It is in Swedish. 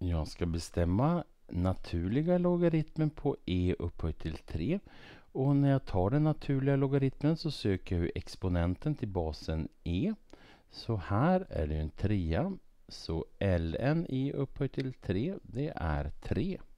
Jag ska bestämma naturliga logaritmen på e upphöjt till 3. Och när jag tar den naturliga logaritmen så söker jag exponenten till basen e. Så här är det en 3. Så ln i upphöjt till 3, det är 3.